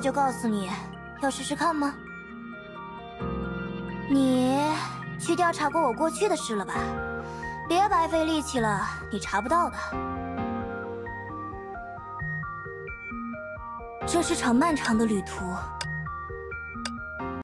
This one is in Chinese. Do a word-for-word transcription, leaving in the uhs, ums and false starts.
就告诉你，要试试看吗？你去调查过我过去的事了吧？别白费力气了，你查不到的。这是场漫长的旅途，